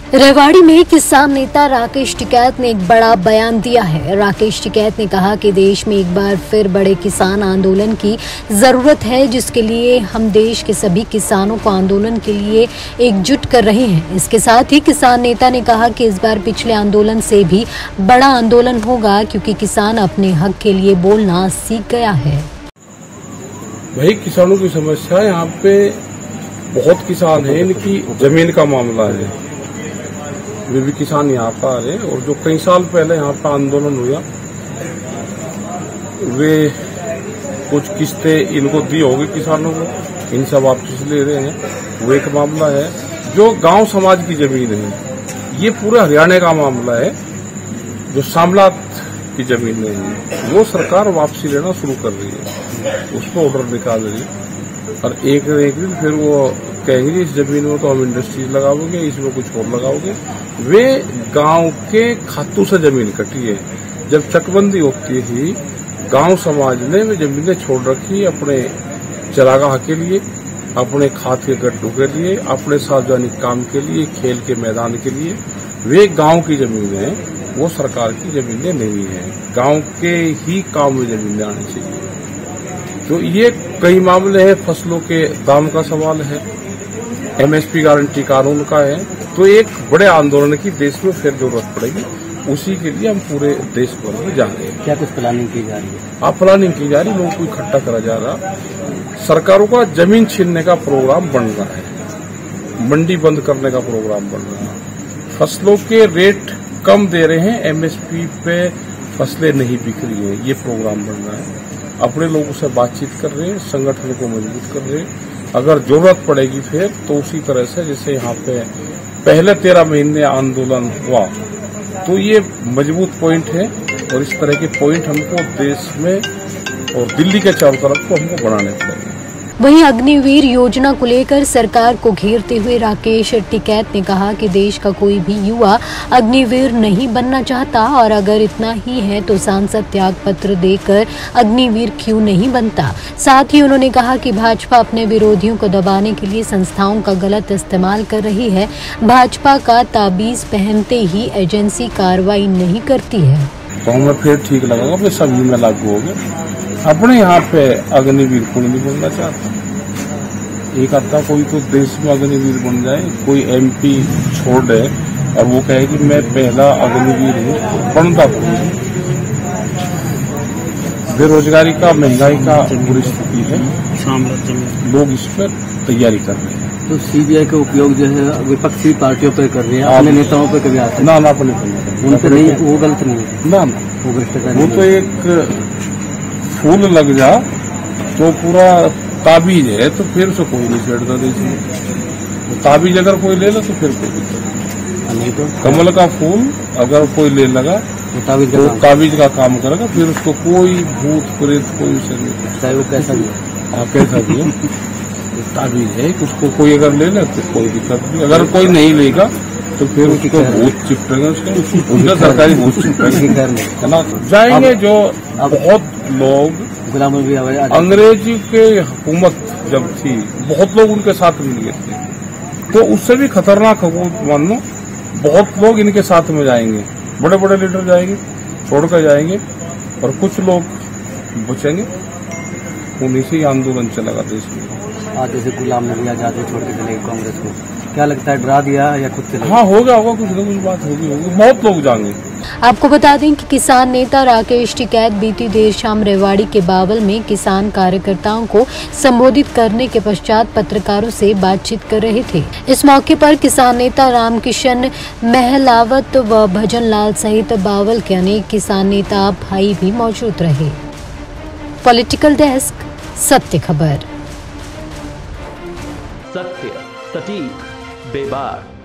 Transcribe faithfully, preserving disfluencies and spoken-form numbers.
रेवाड़ी में किसान नेता राकेश टिकैत ने एक बड़ा बयान दिया है। राकेश टिकैत ने कहा कि देश में एक बार फिर बड़े किसान आंदोलन की जरूरत है, जिसके लिए हम देश के सभी किसानों को आंदोलन के लिए एकजुट कर रहे हैं। इसके साथ ही किसान नेता ने कहा कि इस बार पिछले आंदोलन से भी बड़ा आंदोलन होगा, क्योंकि किसान अपने हक के लिए बोलना सीख गया है। वही किसानों की समस्या, यहाँ पे बहुत किसान है, इनकी जमीन का मामला है। वे भी किसान यहाँ पर आ रहे हैं, और जो कई साल पहले यहाँ पर आंदोलन हुआ, वे कुछ किस्तें इनको दी होगी किसानों को, इनसे वापस ले रहे हैं। वो एक मामला है। जो गांव समाज की जमीन है, ये पूरे हरियाणा का मामला है। जो सामलात की जमीन है, वो सरकार वापसी लेना शुरू कर रही है, उस पर ऑर्डर निकाल रही है। और एक एक दिन फिर वो कहेंगे इस जमीन में तो हम इंडस्ट्रीज लगाओगे, इसमें कुछ और लगाओगे। वे गांव के खातों से जमीन कटी है। जब चकबंदी होती थी, गांव समाज ने वे जमीनें छोड़ रखी अपने चरागाह के लिए, अपने खाद के गड्ढों के लिए, अपने सार्वजनिक काम के लिए, खेल के मैदान के लिए। वे गांव की जमीन है, वो सरकार की जमीनें नहीं है। गांव के ही काम में जमीनें आनी चाहिए। तो ये कई मामले हैं। फसलों के दाम का सवाल है, एमएसपी गारंटी कानून का है। तो एक बड़े आंदोलन की देश में फिर जरूरत पड़ेगी। उसी के लिए हम पूरे देश भर में जा रहे हैं। क्या कुछ प्लानिंग की जा रही है? आप प्लानिंग की जा रही, लोगों को इकट्ठा करा जा रहा। सरकारों का जमीन छीनने का प्रोग्राम बन रहा है, मंडी बंद करने का प्रोग्राम बन रहा है, फसलों के रेट कम दे रहे हैं, एमएसपी पे फसलें नहीं बिक रही है, ये प्रोग्राम बन रहा है। अपने लोगों से बातचीत कर रहे हैं, संगठन को मजबूत कर रहे हैं। अगर जरूरत पड़ेगी फिर तो उसी तरह से जैसे यहाँ पे पहले तेरह महीने आंदोलन हुआ, तो ये मजबूत पॉइंट है। और इस तरह के पॉइंट हमको देश में और दिल्ली के चारों तरफ को हमको बढ़ाने पड़ेंगे। वहीं अग्निवीर योजना को लेकर सरकार को घेरते हुए राकेश टिकैत ने कहा कि देश का कोई भी युवा अग्निवीर नहीं बनना चाहता, और अगर इतना ही है तो सांसद त्याग पत्र देकर अग्निवीर क्यों नहीं बनता। साथ ही उन्होंने कहा कि भाजपा अपने विरोधियों को दबाने के लिए संस्थाओं का गलत इस्तेमाल कर रही है। भाजपा का ताबीज पहनते ही एजेंसी कार्रवाई नहीं करती है। तो हमें फिर ठीक लगेगा, फिर सभी में लागू हो गया। अपने यहाँ पे अग्निवीर कोई नहीं बनना चाहता। एक आता कोई तो देश में अग्निवीर बन जाए, कोई एमपी छोड़ दे और वो कहे कि मैं पहला अग्निवीर हूँ, बनता कोई। बेरोजगारी का, महंगाई का बुरी स्थिति है, लोग इस पर तैयारी कर रहे हैं। तो सीबीआई का उपयोग जो है विपक्षी पार्टियों पर कर रहे हैं, अपने नेताओं पर कभी आता है? ना ना, अपने उन पर नहीं, वो गलत नहीं है। ना ना, वो भ्रष्टाचार, वो तो एक फूल लग जा तो पूरा ताबीज है, तो फिर उसे कोई नहीं छेड़ता देश में। ताबीज अगर कोई ले लो तो फिर कोई दिक्कत नहीं। तो कमल का फूल अगर कोई ले लगा तो ताबीज का, तो ताबीज का काम करेगा, फिर उसको कोई भूत प्रेत कोई उसे नहीं, चाहे वो कैसा भी हो। हाँ, कैसा भी हो, ताबीज है। उसको कोई अगर ले ले तो कोई दिक्कत नहीं। अगर कोई नहीं लेगा तो फिर उसको भूत चिपटेगा, उसको उनका सरकारी भूत चिपटेगा, है ना। जाएंगे जो बहुत लोग गुलाम नबी आजाद, अंग्रेजी के हुकूमत जब थी, बहुत लोग उनके साथ मिल गए थे, तो उससे भी खतरनाक हुकूमत मानो बहुत लोग इनके साथ में जाएंगे। बड़े बड़े लीडर जाएंगे, छोड़कर जाएंगे, और कुछ लोग बचेंगे। उन्हीं से ही आंदोलन चलेगा देश में। आज जैसे गुलाम नबी आजाद छोड़ के चले कांग्रेस को, क्या लगता है, डरा दिया या खुद चले? हाँ, होगा होगा कुछ ना कुछ बात होगी होगी बहुत लोग जाएंगे। आपको बता दें कि किसान नेता राकेश टिकैत बीती देर शाम रेवाड़ी के बावल में किसान कार्यकर्ताओं को संबोधित करने के पश्चात पत्रकारों से बातचीत कर रहे थे। इस मौके पर किसान नेता रामकिशन महलावत व भजन लाल सहित बावल के अनेक किसान नेता भाई भी मौजूद रहे। पॉलिटिकल डेस्क, सत्य खबर। सत्य, सटीक, बेबाक।